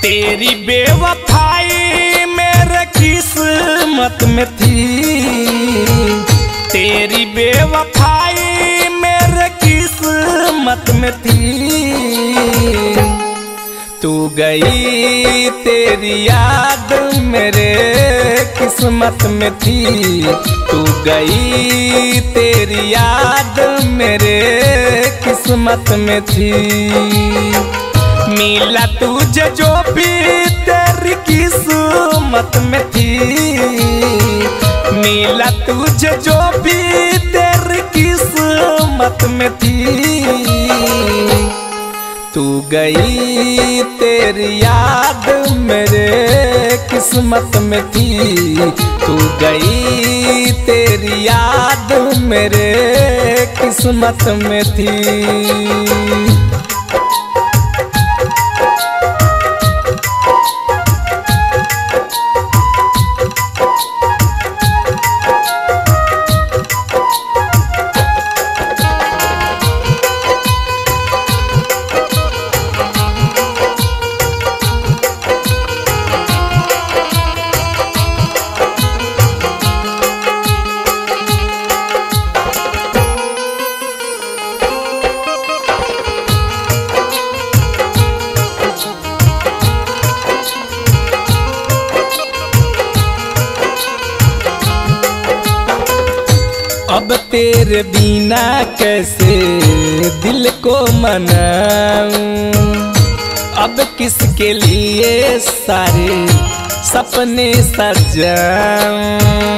तेरी बेवफाई मेरे किस्मत में थी, तेरी बेवफाई मेरे किस्मत में थी। तू गई तेरी याद मेरे किस्मत में थी, तू गई तेरी याद मेरे किस्मत में थी। मिला तुझे जो भी तेरी किस्मत में थी, मिला तुझे जो भी तेरी किस्मत में थी। तू गई तेरी याद मेरे किस्मत में थी, तू गई तेरी याद मेरे किस्मत में थी। अब तेरे बिना कैसे दिल को मनाऊं, अब किसके लिए सारे सपने सजाऊं।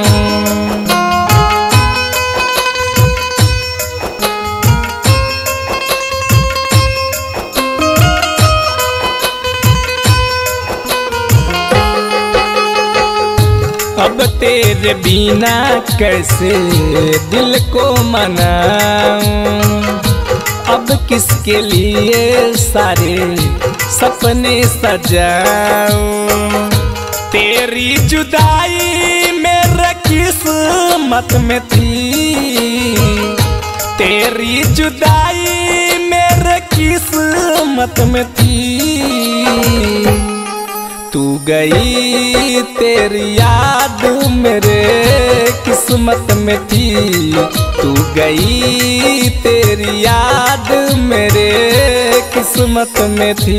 अब तेरे बिना कैसे दिल को मनाऊं, अब किसके लिए सारे सपने सजाऊं। तेरी जुदाई मेरे किस्मत में थी, तेरी जुदाई मेरे किस्मत में थी। तू गई तेरी याद मेरे किस्मत में थी, तू गई तेरी याद मेरे किस्मत में थी।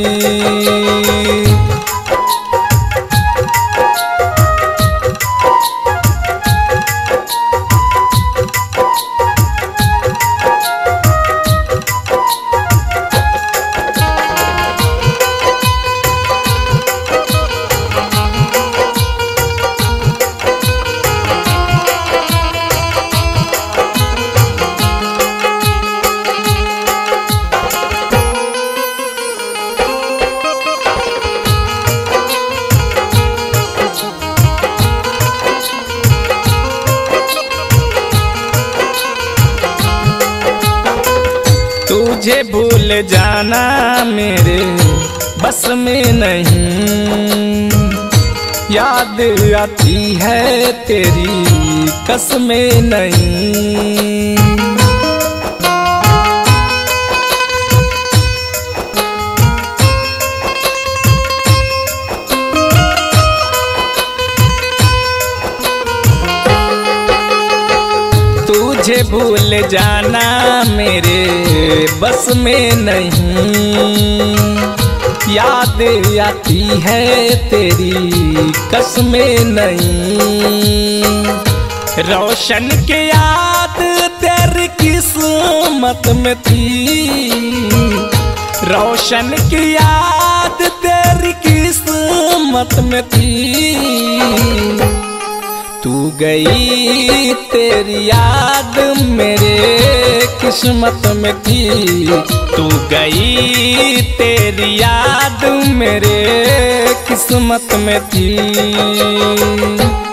तुझे भूल जाना मेरे बस में नहीं, याद आती है तेरी कसमें नहीं। तुझे भूल जाना मेरे बस में नहीं, याद आती है तेरी कसमें नहीं। रोशन की याद तेरी किस्मत में थी, रोशन की याद तेरी किस्मत में थी। तू गई तेरी याद मेरे किस्मत में थी, तू गई तेरी याद मेरे किस्मत में थी।